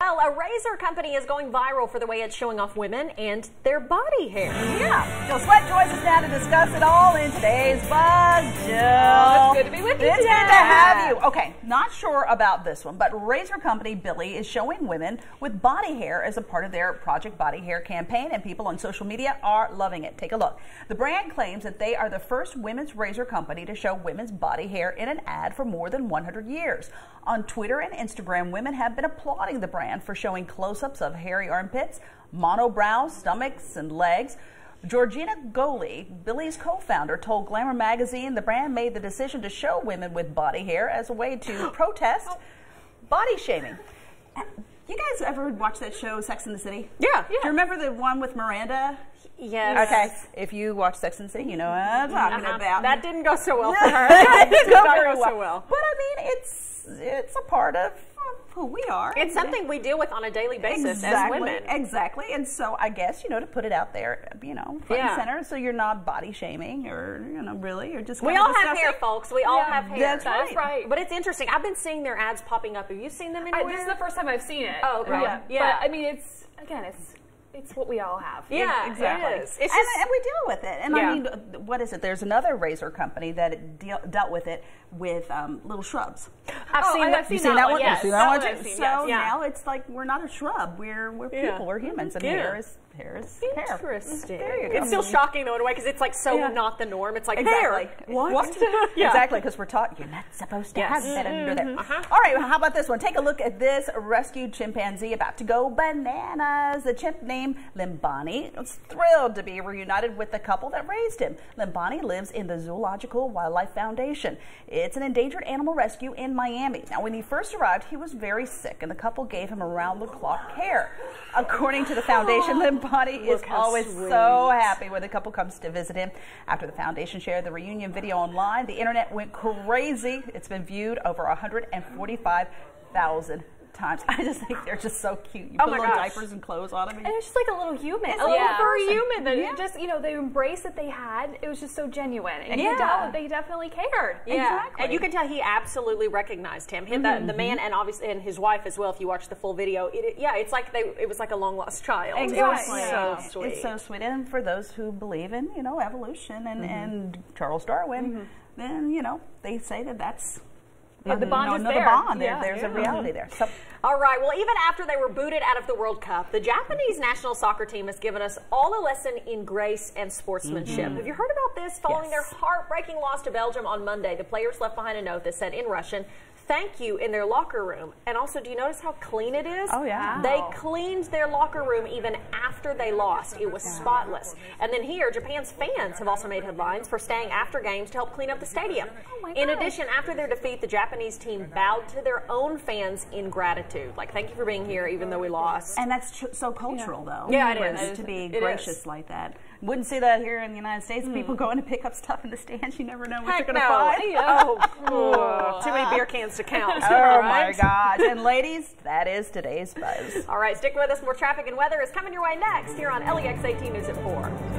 Well, a razor company is going viral for the way it's showing off women and their body hair. Yeah. Jill Sweat joins us now to discuss it all in today's Buzz. Jill, it's good to be with you It's today. good to have you. Okay, not sure about this one, but razor company Billie is showing women with body hair as a part of their Project Body Hair campaign, and people on social media are loving it. Take a look. The brand claims that they are the first women's razor company to show women's body hair in an ad for more than 100 years. On Twitter and Instagram, women have been applauding the brand for showing close-ups of hairy armpits, monobrows, stomachs, and legs. Georgina Goli, Billie's co-founder, told Glamour magazine the brand made the decision to show women with body hair as a way to protest body shaming. You guys ever watch that show, Sex and the City? Yeah. Do you remember the one with Miranda? Yes. Okay. If you watch Sex and the City, you know what I'm talking about. That didn't go so well for her. That didn't go very so well. But I mean, it's a part of who we are. It's something we deal with on a daily basis as women. Exactly. And so I guess, to put it out there, front and center, so you're not body shaming or, really, you're just We all have hair, folks. We all have hair. That's right. But it's interesting. I've been seeing their ads popping up. Have you seen them anywhere? This is the first time I've seen it. Oh, okay. Yeah. But I mean, it's what we all have. Yeah, exactly. It is. It's and we deal with it. And Yeah. I mean, what is it? There's another razor company that dealt with it with little shrubs. I've seen that. You seen that one? Yes. You seen that one? I've seen, So yes. now it's like we're not a shrub. We're people. We're humans, and hair is hair. Interesting. There you go. It's still shocking though in a way because it's like so not the norm. It's like Exactly. hair. What? Yeah. Exactly, because we're taught you're not supposed to have that under there. Uh-huh. All right, well, how about this one? Take a look at this rescued chimpanzee about to go bananas. The chimp named Limbani was thrilled to be reunited with the couple that raised him. Limbani lives in the Zoological Wildlife Foundation. It's an endangered animal rescue in Miami. Now, when he first arrived, he was very sick, and the couple gave him around-the-clock care. According to the foundation, Limbani is always so happy when the couple comes to visit him. After the foundation shared the reunion video online, the internet went crazy. It's been viewed over 145,000 times. I just think they're just so cute. You put little diapers and clothes on them. And it's just like a little human, It's a little furry person. human that just, they embraced that they had. It was just so genuine. And you could tell that they definitely cared. Yeah, Exactly. and you can tell he absolutely recognized him. The man and obviously and his wife as well. If you watch the full video, it's like it was like a long lost child. Exactly. It was so sweet. It's so sweet. And for those who believe in, evolution and Charles Darwin, then, they say that's the bond is another there. bond. Yeah. There's a reality there. So, All right, well, even after they were booted out of the World Cup, the Japanese national soccer team has given us all a lesson in grace and sportsmanship. Have you heard about this? Following their heartbreaking loss to Belgium on Monday, the players left behind a note that said in Russian, "Thank you," in their locker room. And also, do you notice how clean it is? Oh, yeah. They cleaned their locker room even after they lost. It was spotless. And then here, Japan's fans have also made headlines for staying after games to help clean up the stadium. In addition, after their defeat, the Japanese team bowed to their own fans in gratitude. Like, thank you for being here, even though we lost. and that's so cultural, though. Yeah, it is. To be It gracious is. like that. Wouldn't see that here in the United States. People going to pick up stuff in the stands. You never know what Heck you're going to no. find. Too many beer cans to count. Oh, my gosh. And ladies, that is today's Buzz. All right, stick with us. More traffic and weather is coming your way next here on LEX 18 News at 4.